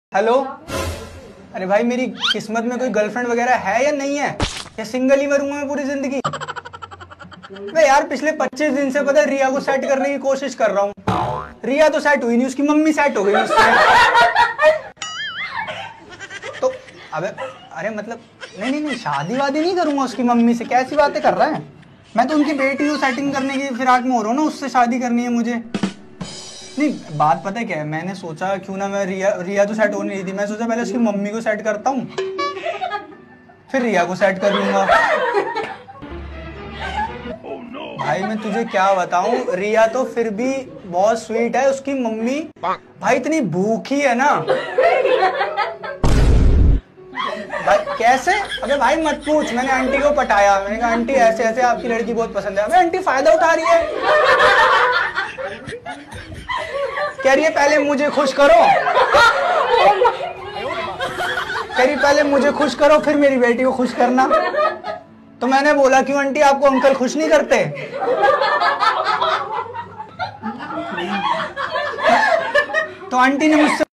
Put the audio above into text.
Hello. अरे भाई, मेरी किस्मत में कोई गर्लफ्रेंड वगैरह है या नहीं है, या सिंगल ही मरूंगा मैं पूरी जिंदगी? मैं यार पिछले 25 दिन से पता है रिया को सेट करने की कोशिश कर रहा हूँ। रिया तो सेट हुई नहीं, उसकी मम्मी सेट हो गई उससे। तो अबे अरे मतलब नहीं नहीं नहीं, शादी वादी नहीं करूंगा उसकी मम्मी से। कैसी बातें कर रहा है? मैं तो उनकी बेटी हूँ, सेटिंग करने की फिराक में हो रहा हूँ ना, उससे शादी करनी है मुझे। नहीं, बात पता है क्या है, मैंने सोचा क्यों ना मैं रिया तो सेट हो नहीं रही थी, मैं सोचा पहले उसकी मम्मी को सेट करता हूँ, फिर रिया को सेट कर लूंगा। भाई मैं तुझे क्या बताऊं, रिया तो फिर भी बहुत स्वीट है, उसकी मम्मी भाई इतनी भूखी है ना भाई। कैसे? अबे भाई मत पूछ, मैंने आंटी को पटाया, मैंने कहा आंटी ऐसे ऐसे आपकी लड़की बहुत पसंद है। अबे आंटी फायदा उठा रही है, कह रही है पहले मुझे खुश करो, कह रही पहले मुझे खुश करो फिर मेरी बेटी को खुश करना। तो मैंने बोला क्यों आंटी, आपको अंकल खुश नहीं करते? तो आंटी ने मुझसे